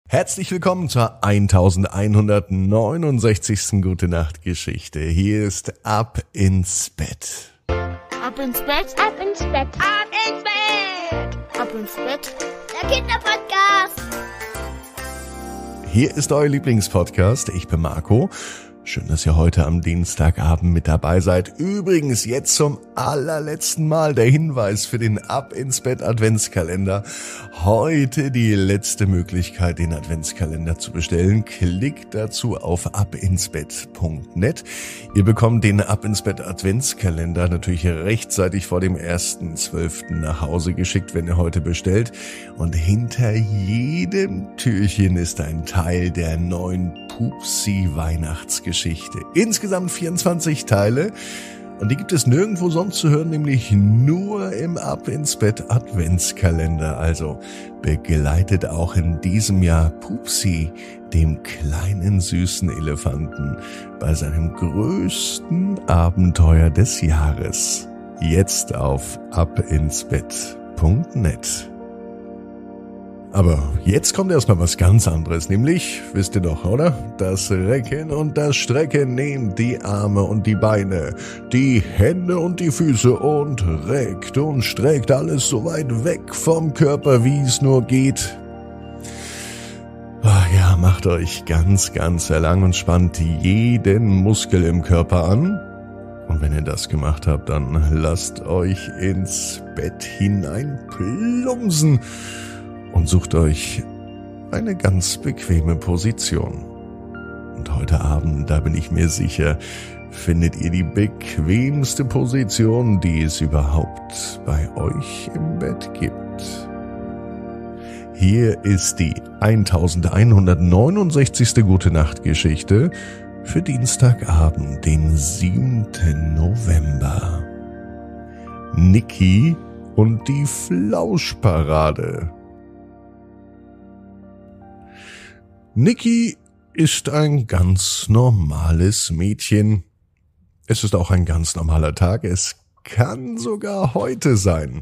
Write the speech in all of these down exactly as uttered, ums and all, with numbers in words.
Herzlich willkommen zur elfhundertneunundsechzigsten Gute-Nacht-Geschichte. Hier ist Ab ins Bett. Ab ins Bett, ab ins Bett, ab ins Bett, ab ins Bett, der Kinderpodcast. Hier ist euer Lieblingspodcast. Ich bin Marco. Schön, dass ihr heute am Dienstagabend mit dabei seid. Übrigens jetzt zum allerletzten Mal der Hinweis für den Ab ins Bett Adventskalender. Heute die letzte Möglichkeit, den Adventskalender zu bestellen. Klickt dazu auf abinsbett punkt net. Ihr bekommt den Ab ins Bett Adventskalender natürlich rechtzeitig vor dem ersten zwölften nach Hause geschickt, wenn ihr heute bestellt. Und hinter jedem Türchen ist ein Teil der neuen Pupsi-Weihnachtsgeschichte. Insgesamt vierundzwanzig Teile und die gibt es nirgendwo sonst zu hören, nämlich nur im Ab ins Bett Adventskalender. Also begleitet auch in diesem Jahr Pupsi, dem kleinen süßen Elefanten, bei seinem größten Abenteuer des Jahres. Jetzt auf abinsbett punkt net. Aber jetzt kommt erstmal was ganz anderes, nämlich, wisst ihr doch, oder? Das Recken und das Strecken, nehmt die Arme und die Beine, die Hände und die Füße und reckt und streckt alles so weit weg vom Körper, wie es nur geht. Ach ja, macht euch ganz, ganz lang und spannt jeden Muskel im Körper an. Und wenn ihr das gemacht habt, dann lasst euch ins Bett hinein plumpsen. Und sucht euch eine ganz bequeme Position. Und heute Abend, da bin ich mir sicher, findet ihr die bequemste Position, die es überhaupt bei euch im Bett gibt. Hier ist die elfhundertneunundsechzigste Gute-Nacht-Geschichte für Dienstagabend, den siebten November. Niki und die Flauschparade. Niki ist ein ganz normales Mädchen. Es ist auch ein ganz normaler Tag. Es kann sogar heute sein.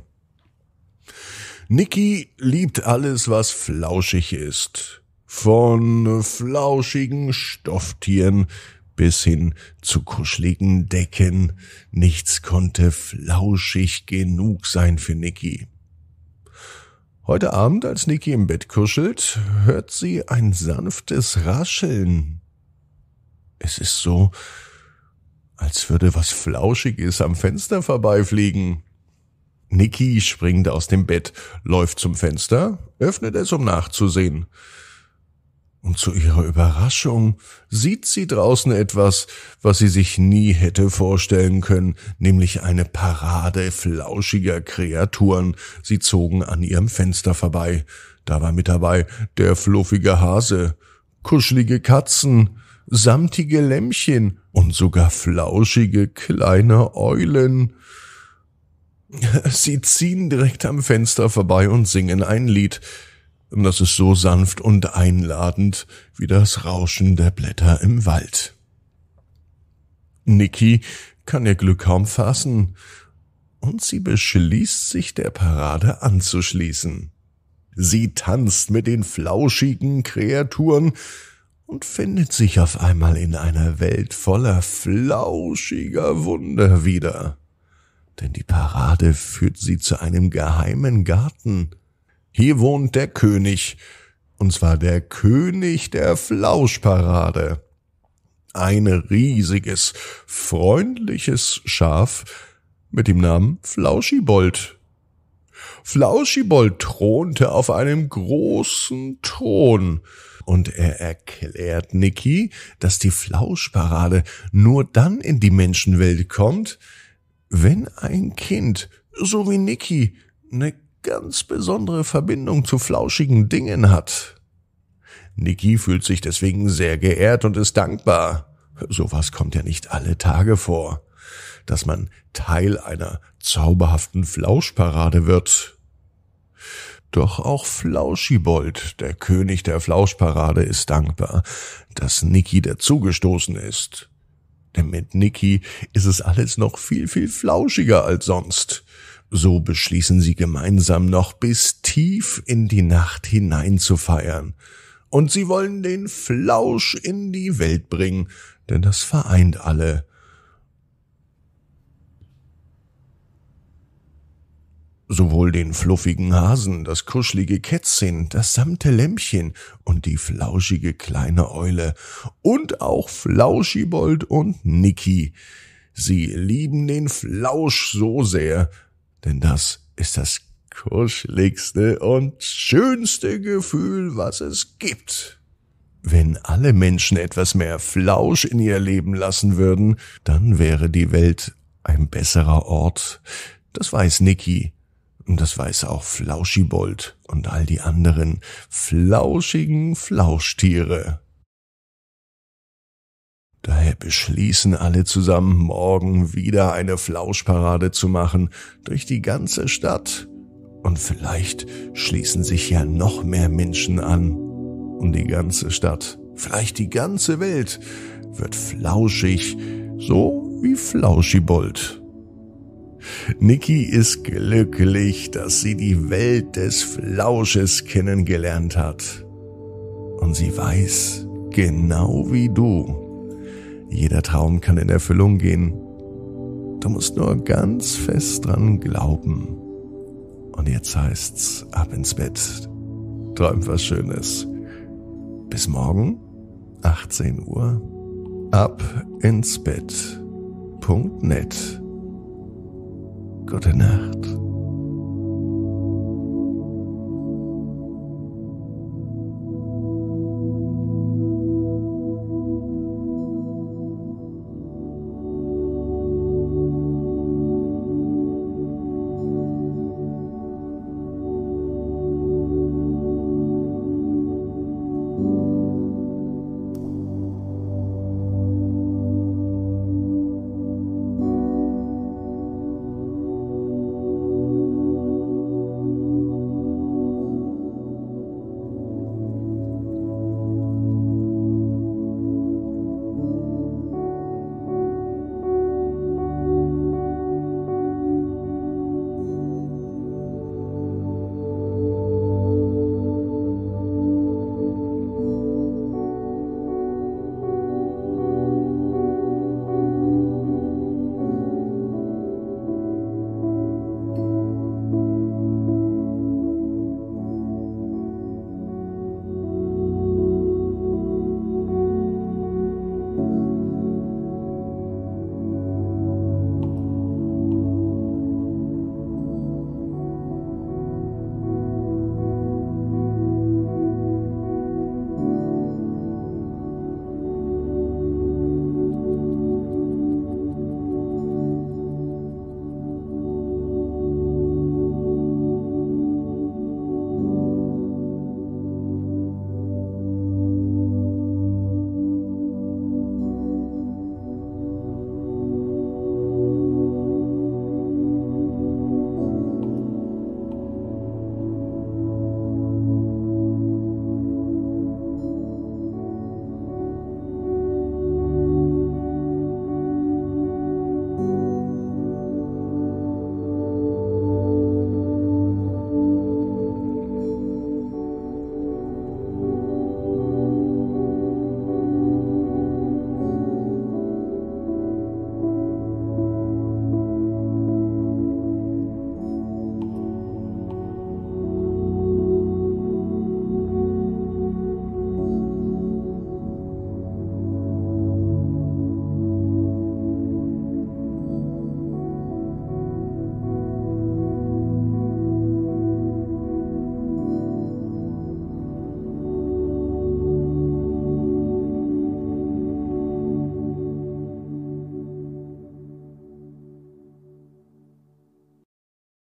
Niki liebt alles, was flauschig ist. Von flauschigen Stofftieren bis hin zu kuscheligen Decken. Nichts konnte flauschig genug sein für Niki. Heute Abend, als Niki im Bett kuschelt, hört sie ein sanftes Rascheln. Es ist so, als würde was Flauschiges am Fenster vorbeifliegen. Niki springt aus dem Bett, läuft zum Fenster, öffnet es, um nachzusehen. Und zu ihrer Überraschung sieht sie draußen etwas, was sie sich nie hätte vorstellen können, nämlich eine Parade flauschiger Kreaturen. Sie zogen an ihrem Fenster vorbei. Da war mit dabei der fluffige Hase, kuschelige Katzen, samtige Lämmchen und sogar flauschige kleine Eulen. Sie ziehen direkt am Fenster vorbei und singen ein Lied. Und das ist so sanft und einladend wie das Rauschen der Blätter im Wald. Niki kann ihr Glück kaum fassen und sie beschließt, sich der Parade anzuschließen. Sie tanzt mit den flauschigen Kreaturen und findet sich auf einmal in einer Welt voller flauschiger Wunder wieder. Denn die Parade führt sie zu einem geheimen Garten. Hier wohnt der König, und zwar der König der Flauschparade. Ein riesiges, freundliches Schaf mit dem Namen Flauschibold. Flauschibold thronte auf einem großen Thron, und er erklärt Niki, dass die Flauschparade nur dann in die Menschenwelt kommt, wenn ein Kind, so wie Niki, eine ganz besondere Verbindung zu flauschigen Dingen hat. Niki fühlt sich deswegen sehr geehrt und ist dankbar. Sowas kommt ja nicht alle Tage vor, dass man Teil einer zauberhaften Flauschparade wird. Doch auch Flauschibold, der König der Flauschparade, ist dankbar, dass Niki dazugestoßen ist. Denn mit Niki ist es alles noch viel, viel flauschiger als sonst. So beschließen sie gemeinsam noch bis tief in die Nacht hinein zu feiern. Und sie wollen den Flausch in die Welt bringen, denn das vereint alle. Sowohl den fluffigen Hasen, das kuschelige Kätzchen, das samte Lämpchen und die flauschige kleine Eule und auch Flauschibold und Niki. Sie lieben den Flausch so sehr, denn das ist das kuscheligste und schönste Gefühl, was es gibt. Wenn alle Menschen etwas mehr Flausch in ihr Leben lassen würden, dann wäre die Welt ein besserer Ort. Das weiß Niki. Und das weiß auch Flauschibold und all die anderen flauschigen Flauschtiere. Daher beschließen alle zusammen, morgen wieder eine Flauschparade zu machen durch die ganze Stadt. Und vielleicht schließen sich ja noch mehr Menschen an. Und die ganze Stadt, vielleicht die ganze Welt, wird flauschig, so wie Flauschibold. Niki ist glücklich, dass sie die Welt des Flausches kennengelernt hat. Und sie weiß, genau wie du, jeder Traum kann in Erfüllung gehen. Du musst nur ganz fest dran glauben. Und jetzt heißt's, ab ins Bett. Träum was Schönes. Bis morgen, achtzehn Uhr, ab ins Bett Punkt net. Gute Nacht.